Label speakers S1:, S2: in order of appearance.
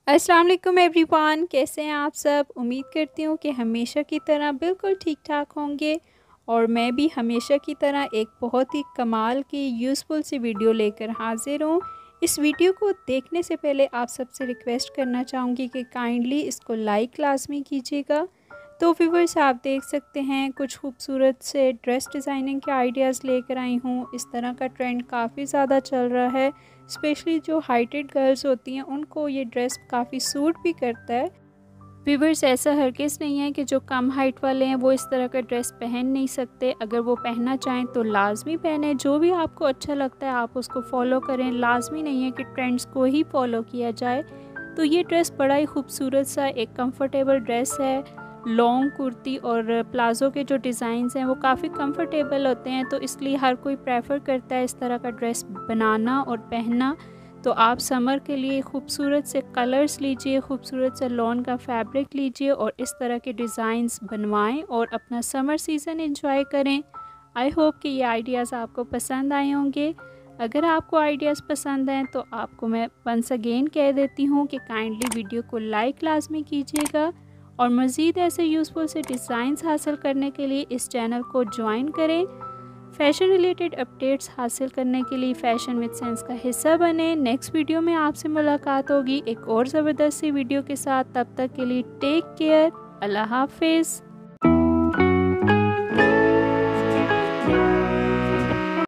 S1: अस्सलाम वालेकुम एवरीवन, कैसे हैं आप सब। उम्मीद करती हूँ कि हमेशा की तरह बिल्कुल ठीक ठाक होंगे। और मैं भी हमेशा की तरह एक बहुत ही कमाल की यूज़फुल सी वीडियो लेकर हाज़िर हूँ। इस वीडियो को देखने से पहले आप सबसे रिक्वेस्ट करना चाहूँगी कि काइंडली इसको लाइक लाजमी कीजिएगा। तो व्यूअर्स, आप देख सकते हैं कुछ खूबसूरत से ड्रेस डिज़ाइनिंग के आइडियाज़ लेकर आई हूँ। इस तरह का ट्रेंड काफ़ी ज़्यादा चल रहा है, स्पेशली जो हाइटेड गर्ल्स होती हैं उनको ये ड्रेस काफ़ी सूट भी करता है। व्यूअर्स, ऐसा हरगिज़ नहीं है कि जो कम हाइट वाले हैं वो इस तरह का ड्रेस पहन नहीं सकते। अगर वो पहनना चाहें तो लाजमी पहने। जो भी आपको अच्छा लगता है आप उसको फॉलो करें। लाजमी नहीं है कि ट्रेंड्स को ही फॉलो किया जाए। तो ये ड्रेस बड़ा ही खूबसूरत सा एक कंफर्टेबल ड्रेस है। लॉन्ग कुर्ती और प्लाज़ो के जो डिज़ाइंस हैं वो काफ़ी कंफर्टेबल होते हैं, तो इसलिए हर कोई प्रेफर करता है इस तरह का ड्रेस बनाना और पहनना। तो आप समर के लिए खूबसूरत से कलर्स लीजिए, खूबसूरत से लॉन का फैब्रिक लीजिए और इस तरह के डिज़ाइंस बनवाएं और अपना समर सीज़न एंजॉय करें। आई होप कि ये आइडियाज़ आपको पसंद आए होंगे। अगर आपको आइडियाज़ पसंद हैं तो आपको मैं वंस अगेन कह देती हूँ कि काइंडली वीडियो को लाइक लाजमी कीजिएगा और मज़ीद ऐसे यूज़फुल से डिज़ाइंस हासिल करने के लिए इस चैनल को ज्वाइन करें। फैशन रिलेटेड अपडेट्स हासिल करने के लिए फैशन विद सेंस का हिस्सा बने। नेक्स्ट वीडियो में आपसे मुलाकात होगी एक और ज़बरदस्त सी वीडियो के साथ। तब तक के लिए टेक केयर। अल्लाह हाफिज़।